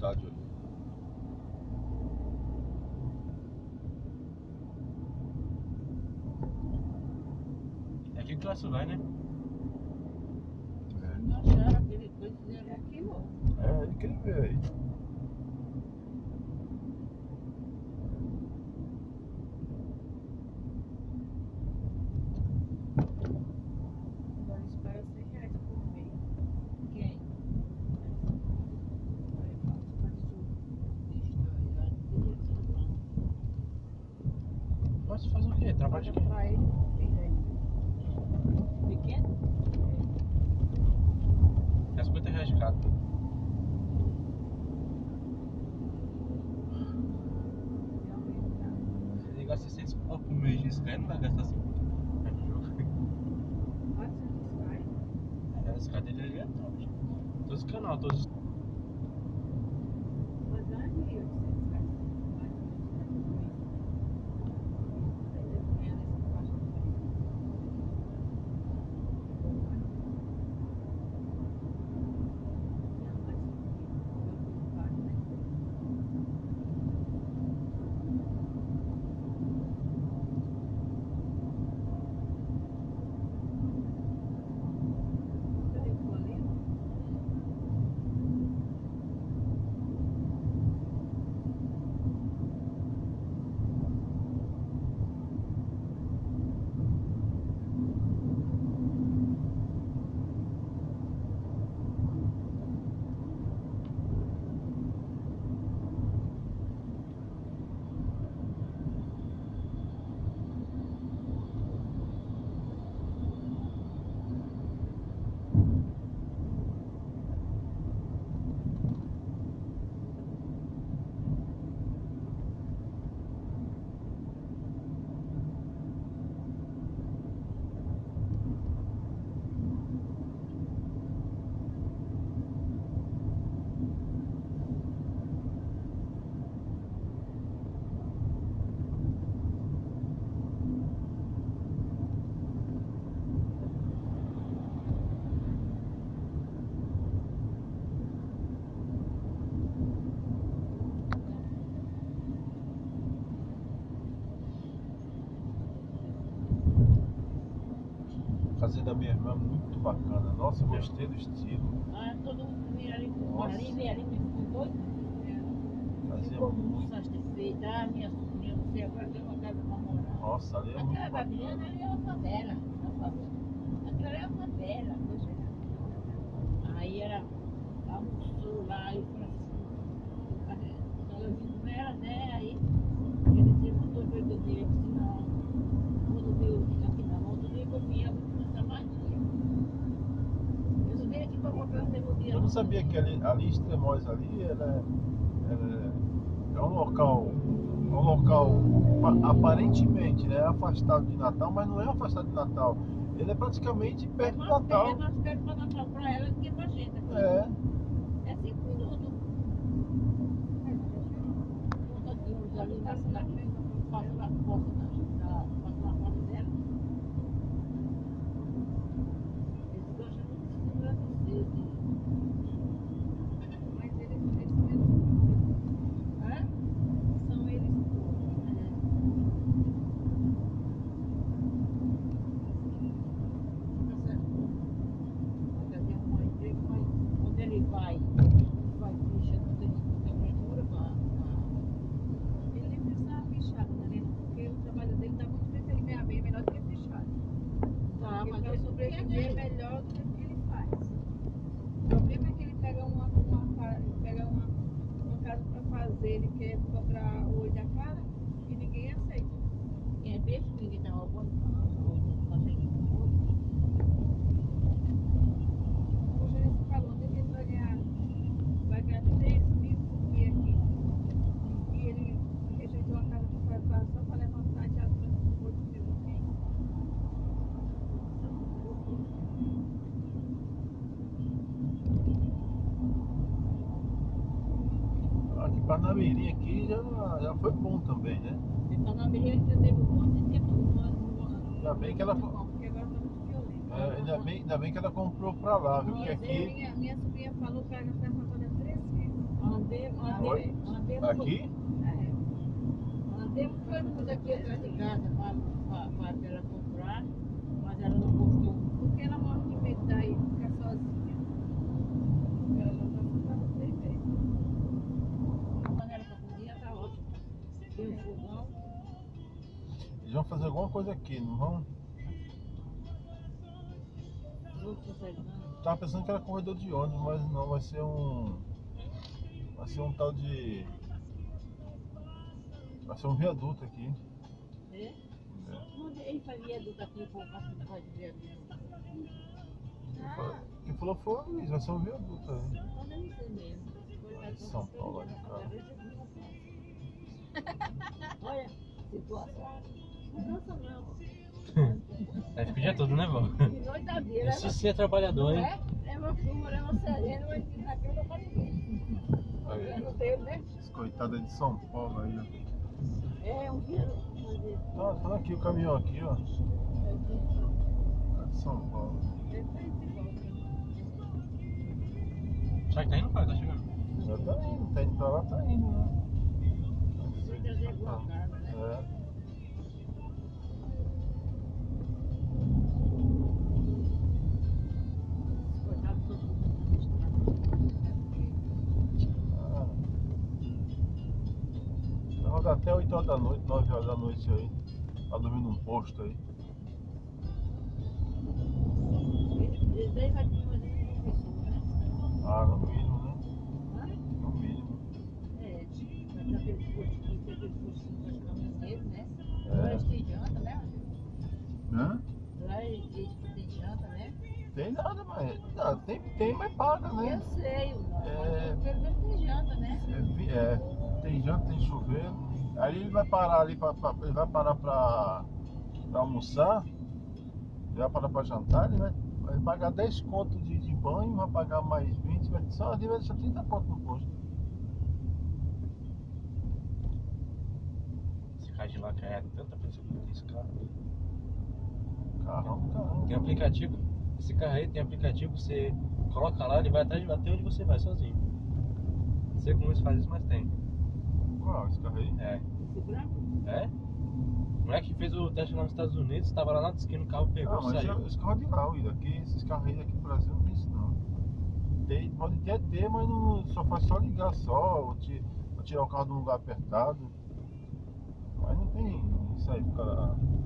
estádio ali. É aqui que você vai, né? Não acharam aquele coisa que era aquilo. É, ele queria ver aí. Agora eles pagam R$100 por mês. Quem? Aí faz o bicho da direção. Posso fazer o quê? Trabalho de quê? Pra ele, filho aí. Pequeno? É R$50 de cada. Realmente tá. Ele gasta 600 pau por mês disso, né? Não vai gastar 50 no jogo. Olha se eles caem. Essa cadeira ali é top. Todos os canais, todos. Mas é R$1.800. Mais ou menos, né? Por mês. Aí deve ganhar nessa faixa de preço. Ganha mais que o que paga, né? Cadê o boleto? A fazenda da minha irmã é muito bacana. Nossa, eu gostei do estilo. Ah, todo mundo vem ali, Nossa. vem ali, me ficou doido. Fazia Ficou muito. muito satisfeita. Ah, minha sobrinha, você agora tem uma casa pra morar. Nossa, ali é muito Aquela bacana. Babilônia ali é uma favela. Aquela é uma favela. Aí era, almoçou lá e falou assim, eu vim com ela, né? Aí ele se mandou para eu dizer, eu disse, não, quando veio aqui na mão, eu nem comia, eu vou passar mais dia. Eu só vim aqui para comprar um dia. Eu não sabia que ali Extremóis ali é um local aparentemente, né, afastado de Natal, mas não é afastado de Natal. Ele é praticamente perto do Natal. É mais perto para Natal para ela do que para a gente. Aqui. É. É 5 minutos. Ali passa na frente, passa na porta dela. Eles gostam muito de francês. Mas eles mesmo. Hã? São eles todos. Tá certo. Vai fazer um emprego, mas quando ele vai ficha do temperatura ele nem precisava fichado, né? Porque o trabalho dele dá muito bem, ele ganha bem melhor do que fichado. Tá, mas para sobreviver é melhor do que o que ele faz. O problema é que ele pega uma casa para fazer, ele quer cobrar o olho da cara e ninguém aceita. É beijo que ninguém dá uma boa o gerente falou que ele vai ganhar 3 mil por dia aqui. E ele rejeitou a casa para fazer só para levantar e já trouxe 8 mil aqui. Aqui Parnamirim aqui já foi bom também, né? E Panambi ainda teve um monte de tempo no ano. Ainda bem que ela- Porque agora está muito violento. Ainda bem que ela comprou pra lá, viu? Porque aqui Minha sobrinha falou que ela gastou essa 3 vezes. Andemos Aqui? Andemos foi muito aqui atrás de casa para ela comprar, mas ela não gostou, porque ela mora de medo daí, fica sozinha. Ela não vai ficar no bem. Quando ela para cozinhar, tá ótimo. Tem um fogão. Eles vão fazer alguma coisa aqui, não vão? Não consegue não. Tava pensando que era corredor de ônibus, mas não, vai ser um. Vai ser um tal de. Vai ser um viaduto aqui. É? Onde ele faz viaduto aqui, pô, passa de fazer viaduto. Quem falou foi o Luiz, vai ser um viaduto aí. Então deve ser mesmo. Coitado, São Paulo, olha, cara. Olha, situação. Não cansa não. Aí fica o dia todo, né, vó? De noite a dia, Isso sim é trabalhador, hein? leva chuva, leva sereno, mas aqui eu não falo ninguém. Aí, Não tem, né? esse coitado aí de São Paulo aí, ó. É um dia fazer. Tá aqui o caminhão aqui, ó. É de São Paulo. Será que tá indo, pai? Tá chegando? Já tá indo, tá indo pra lá, tá indo, né? Foi trazer alguma carga, né? É. Coitado, todo mundo Ah. Vai rodar até 8 horas da noite, 9 horas da noite aí. Tá dormindo num posto aí. eles daí vai ter uma pessoa, né? Ah, no mínimo, né? Hã? No mínimo. É, vai ter aquele postinho, tem aquele postinho para os caminhoneiros, né? É. Lá eles têm janta, né? Hã? Lá eles têm janta, né? Tem nada, mas. Não, tem, mas paga, né? Eu sei, É. pelo menos tem janta, né? Tem janta, tem chuveiro. Aí ele vai parar ali, ele vai parar pra almoçar, ele vai parar pra jantar, vai pagar 10 conto de banho, vai pagar mais 20, só ali vai deixar 30 conto no posto. Esse carro de lá que é tanta pessoa que tem esse carro. Caramba. Tem aplicativo. Esse carro aí tem aplicativo, você coloca lá, ele vai até onde você vai sozinho. Não sei como eles fazem isso, mas tem. Qual? Esse carro aí? É. Esse branco? É? O moleque que fez o teste lá nos Estados Unidos, tava lá na esquina, o carro pegou Não, e mas saiu. esse carro é de lá, Will. Esses carros aí aqui no Brasil não tem isso não. Pode até ter, mas não, só faz só ligar só, ou tirar o carro de um lugar apertado. Mas não tem isso aí pro cara